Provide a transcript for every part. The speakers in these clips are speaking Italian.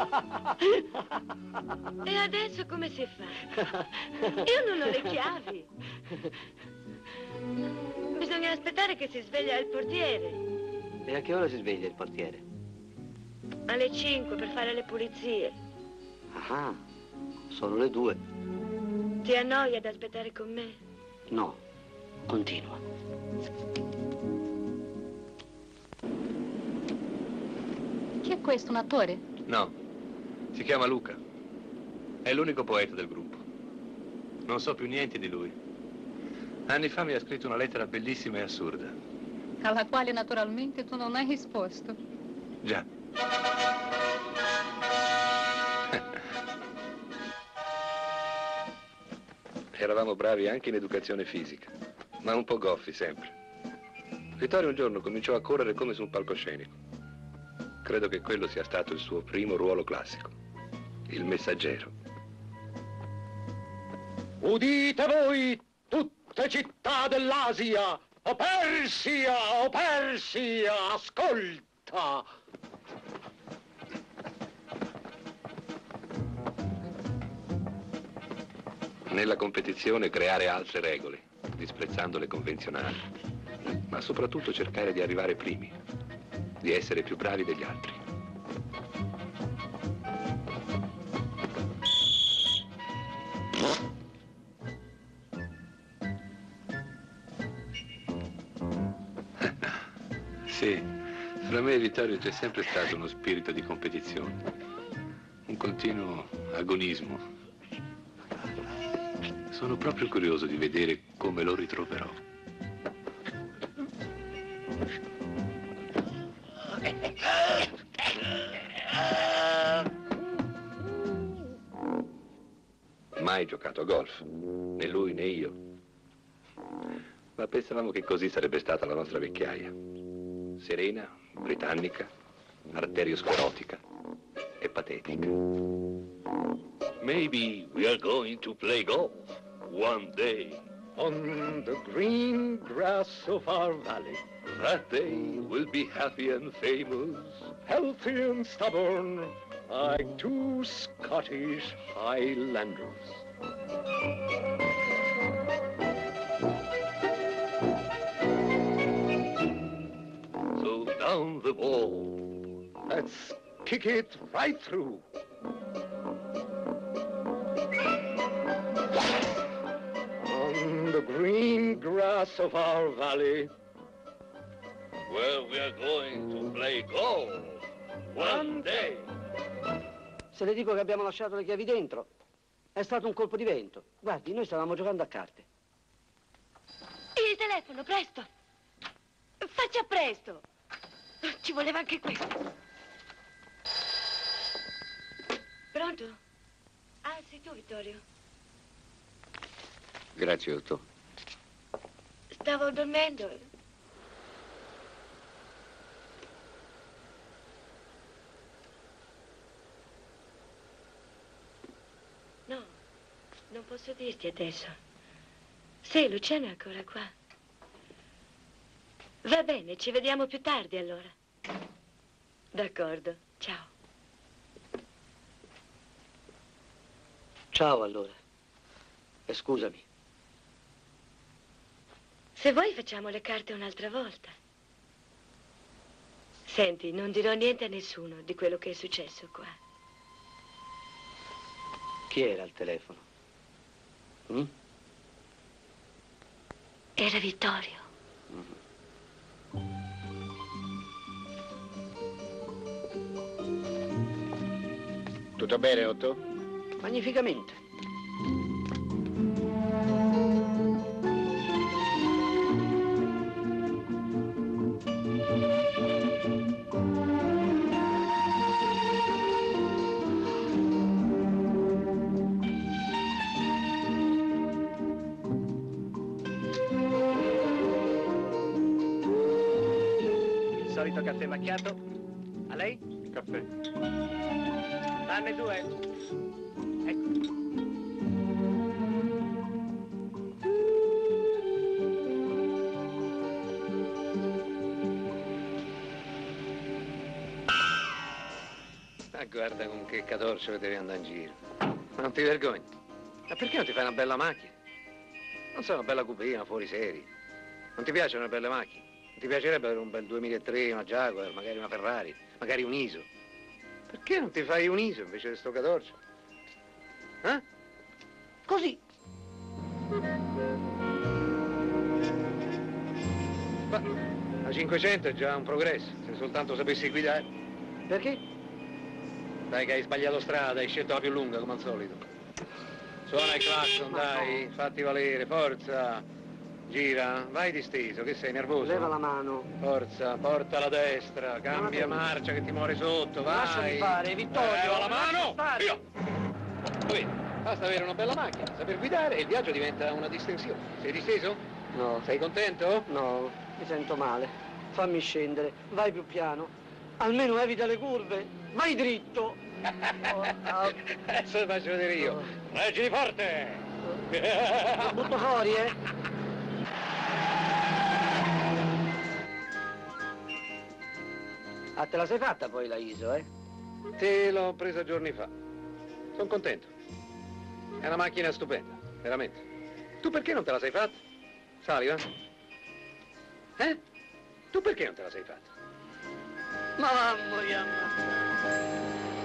E adesso come si fa? Io non ho le chiavi. Bisogna aspettare che si sveglia il portiere. E a che ora si sveglia il portiere? Alle 5 per fare le pulizie. Ah, sono le 2. Ti annoia ad aspettare con me? No, continua. Chi è questo, un attore? No, si chiama Luca. È l'unico poeta del gruppo. Non so più niente di lui. Anni fa mi ha scritto una lettera bellissima e assurda. Alla quale naturalmente tu non hai risposto. Già. Eravamo bravi anche in educazione fisica, ma un po' goffi sempre. Vittorio un giorno cominciò a correre come su un palcoscenico. Credo che quello sia stato il suo primo ruolo classico, il messaggero. Udite voi, tutte città dell'Asia! O Persia, ascolta! Nella competizione creare altre regole, disprezzando le convenzionali, ma soprattutto cercare di arrivare primi, di essere più bravi degli altri. Sì, fra me e Vittorio c'è sempre stato uno spirito di competizione, un continuo agonismo. Sono proprio curioso di vedere come lo ritroverò. Mai giocato a golf, né lui né io. Ma pensavamo che così sarebbe stata la nostra vecchiaia. Serena, britannica, arteriosclerotica e patetica. Maybe we are going to play golf one day. On the green grass of our valley. That day we'll be happy and famous. Healthy and stubborn, like two Scottish Highlanders. So down the ball. Let's kick it right through. On the green grass of our valley. Where we are going to play golf one day. Se le dico che abbiamo lasciato le chiavi dentro, è stato un colpo di vento. Guardi, noi stavamo giocando a carte. Il telefono, presto! Faccia presto! Ci voleva anche questo. Pronto? Ah, sei tu, Vittorio. Grazie, Otto. Stavo dormendo. No, non posso dirti adesso. Sì, Luciano è ancora qua. Va bene, ci vediamo più tardi allora. D'accordo, ciao. Ciao allora. E scusami. Se vuoi facciamo le carte un'altra volta. Senti, non dirò niente a nessuno di quello che è successo qua. Chi era al telefono? Era Vittorio. Tutto bene, Otto? Magnificamente. Il solito caffè macchiato? A lei? Caffè. Danne 2. Ecco. guarda con che catorcio che devi andare in giro. Ma non ti vergogni? Ma perché non ti fai una bella macchina? Non sei una bella cupina, fuori seri. Non ti piacciono le belle macchine? Non ti piacerebbe avere un bel 2003, una Jaguar, magari una Ferrari, magari un ISO? Perché non ti fai un ISO invece di sto catorcio? Eh? Così. Ma la 500 è già un progresso, se soltanto sapessi guidare. Perché? Dai che hai sbagliato strada, hai scelto la più lunga come al solito. Suona il clacson, dai, fatti valere, forza. Gira, vai disteso, che sei nervoso? Leva la mano. Forza, porta la destra, cambia marcia che ti muore sotto, vai. Lasciami fare, Vittorio. Leva la mano, via. Vedi, basta avere una bella macchina, saper guidare e il viaggio diventa una distensione. Sei disteso? No. Sei contento? No, mi sento male. Fammi scendere, vai più piano. Almeno evita le curve. Vai dritto. Adesso lo faccio vedere io. Reggili forte! Lo butto fuori, Ah, te la sei fatta poi la ISO, Te l'ho presa giorni fa. Sono contento. È una macchina stupenda, veramente. Tu perché non te la sei fatta? Sali, va? Tu perché non te la sei fatta? Ma mamma mia.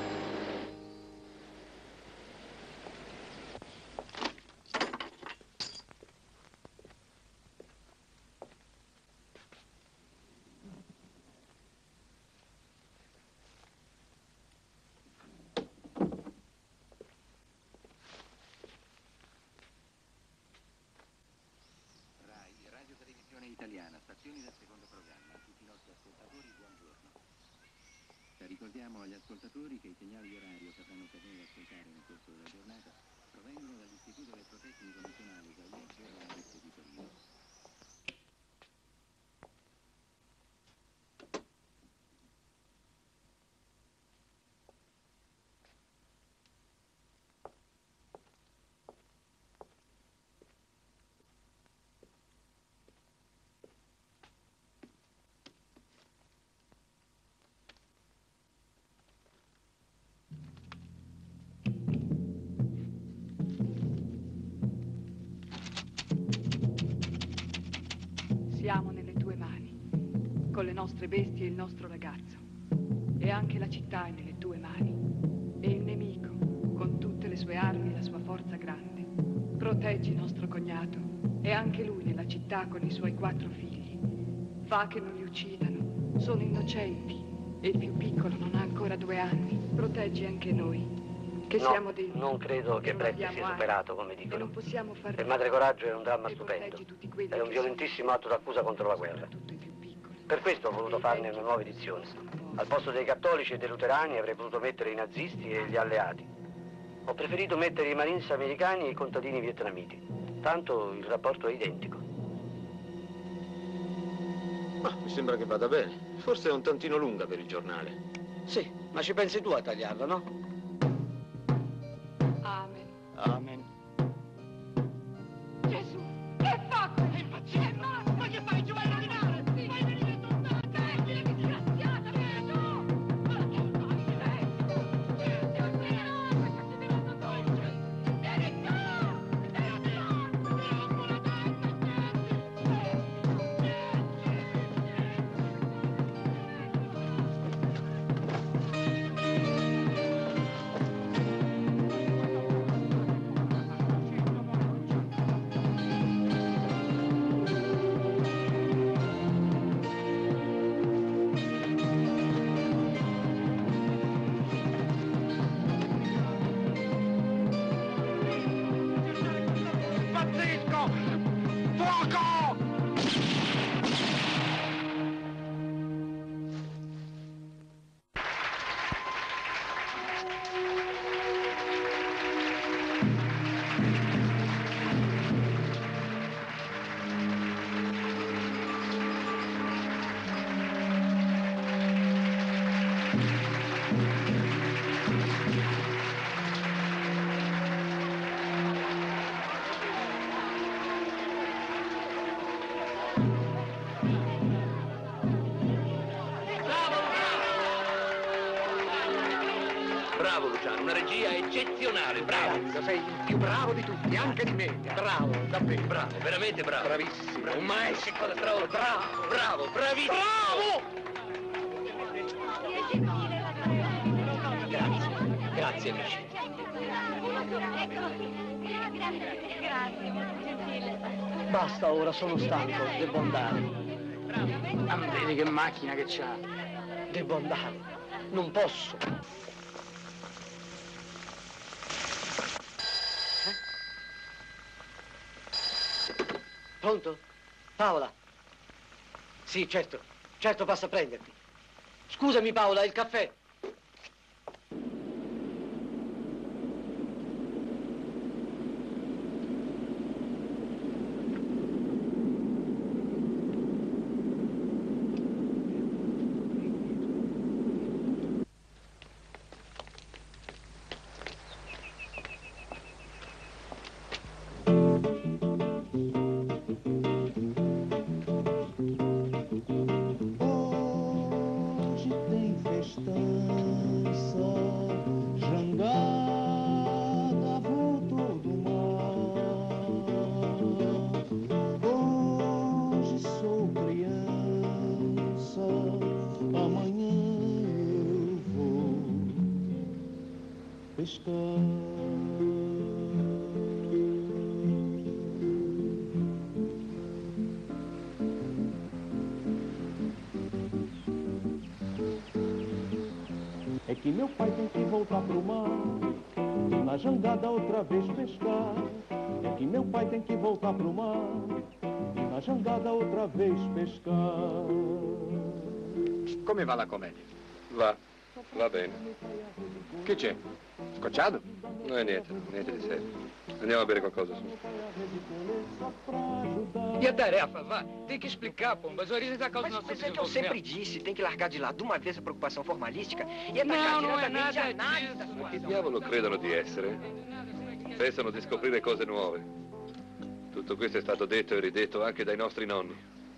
Italiana, stazioni del secondo programma. A tutti i nostri ascoltatori, buongiorno. Ricordiamo agli ascoltatori che i segnali orario che avranno occasione di ascoltare nel corso della giornata provengono dall'Istituto Elettrotecnico Nazionale Gaiezzo e dall'Arezzo di Torino. Siamo nelle tue mani, con le nostre bestie e il nostro ragazzo. E anche la città è nelle tue mani. E il nemico, con tutte le sue armi e la sua forza grande. Proteggi nostro cognato, e anche lui nella città con i suoi 4 figli. Fa che non li uccidano, sono innocenti, e il più piccolo non ha ancora 2 anni. Proteggi anche noi, che siamo dei... Non credo che non Bretti abbiamo sia superato, come e dicono. non possiamo far Per Madre Coraggio è un dramma e stupendo. proteggi tutti quelli È un che violentissimo sono- atto d'accusa contro la guerra. soprattutto i più piccoli. Per questo ho voluto farne una nuova edizione. Al posto dei cattolici e dei luterani avrei potuto mettere i nazisti e gli alleati. Ho preferito mettere i Marines americani e i contadini vietnamiti. Tanto il rapporto è identico. Ma mi sembra che vada bene. Forse è un tantino lunga per il giornale. Sì, ma ci pensi tu a tagliarla, no? Amen. Amen. Gesù, che fa quello? È impazzito! Ma che fai? Ci vai a rovinare! Vai a venire tornata! Dai, disgraziata! No! Ma che fai? Silenzio! Silenzio! No! Questa si diventa dolce! Vieni qua! Vieni Impazzisco! Fuoco! bravo Luciano, una regia eccezionale, bravo. Grazie, sei il più bravo di tutti, anche di me. Bravo, davvero. Bravo, veramente bravo. Bravissimo, un maestro. Che cosa straordinaria. Bravo, bravissimo. Bravo! Grazie, amici. Grazie, molto gentile. Basta ora, sono stanco, devo andare. Ah, vedi che macchina che c'ha. Devo andare. Non posso. Pronto? Paola? Sì, certo. Certo, passa a prenderti. Scusami, Paola, il caffè. É que meu pai tem que voltar pro mar e na jangada outra vez pescar. É que meu pai tem que voltar pro mar e na jangada outra vez pescar. Come va la commedia? Va bene. Che c'è? Scocciato? Non è niente, niente di serio. Andiamo a bere qualcosa su. E a tarefa, vá. Tem que explicar, Pomba. As origens da causa do nosso Mas é que eu sempre disse, tem que largar de lado de uma vez a preocupação formalística e atacar Não, não é diretamente nada a análise da Ma situação. chi diavolo credono di essere? Pensano di scoprire cose nuove. Tutto questo è stato detto e ridetto anche dai nostri nonni.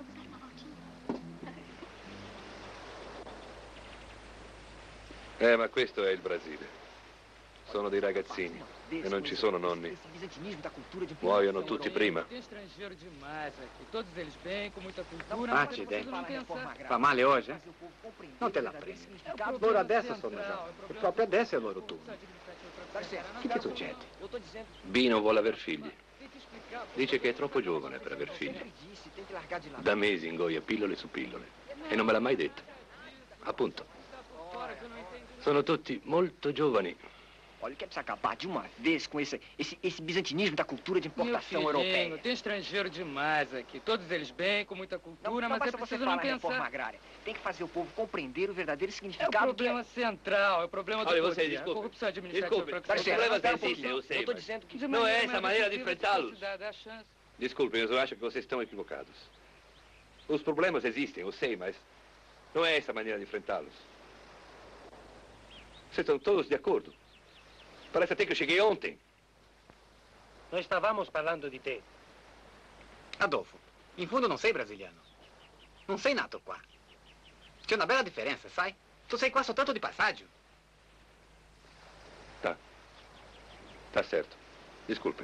Ma questo è il Brasile. Sono dei ragazzini e non ci sono nonni. Muoiono tutti prima. Tem estrangeiro demais aqui. Todos eles bem, com muita cultura. Ah, mas ci depois dentro. não pensar. Fa male oggi? Non te la prendi. Loro adesso sono già. E proprio adesso è il loro turno. Che ti succede? Bino vuole aver figli. Dice che è troppo giovane per aver figli. Da mesi ingoia pillole su pillole. E non me l'ha mai detto. Appunto. Sono tutti molto giovani. Olha, quer precisa acabar de uma vez com esse bizantinismo da cultura de importação Meu filhinho, europeia. tem estrangeiro demais aqui. Todos eles bem, com muita cultura, Não mas é basta você preciso falar não em reforma pensar. agrária. Tem que fazer o povo compreender o verdadeiro É o significado problema central, é o problema do Olha, poder. você, desculpe. A corrupção administrativa. Desculpe, para que il problema espera um esiste, pouquinho. eu sei. Eu tô mas dizendo que... De não é maneira essa mais maneira de efetiva, enfrentá-los. dá a chance. Desculpe, eu acho que vocês estão equivocados. Os problemas existem, eu sei, mas não é essa maneira de enfrentá-los. Vocês estão todos de acordo. Parece até que eu cheguei ontem. Noi stavamo parlando di te. Adolfo, in fondo non sei brasiliano. Non sei nato qua. C'è una bella differenza, sai? Tu sei qua soltanto di passaggio. Tá certo. Desculpe.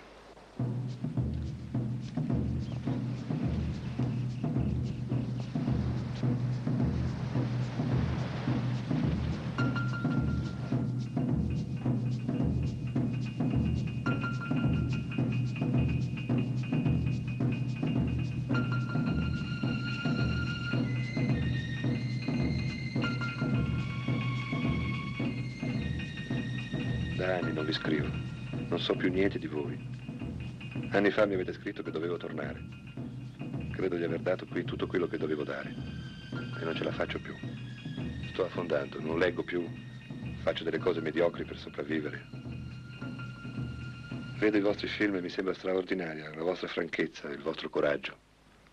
Da anni non vi scrivo. Non so più niente di voi. Anni fa mi avete scritto che dovevo tornare. Credo di aver dato qui tutto quello che dovevo dare. E non ce la faccio più. Sto affondando, non leggo più. Faccio delle cose mediocri per sopravvivere. Vedo i vostri film e mi sembra straordinaria la vostra franchezza e il vostro coraggio.